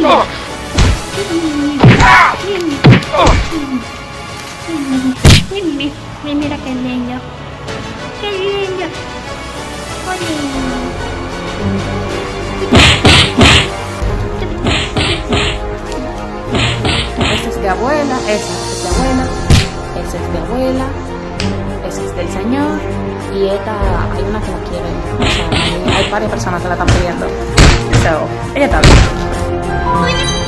Mira qué lindo. Qué lindo. Esta es de abuela, esa es de abuela, esa es de abuela, esa es del señor y esta hay una que la quiere. O sea, hay varias personas que la están pidiendo. So, ella está bien.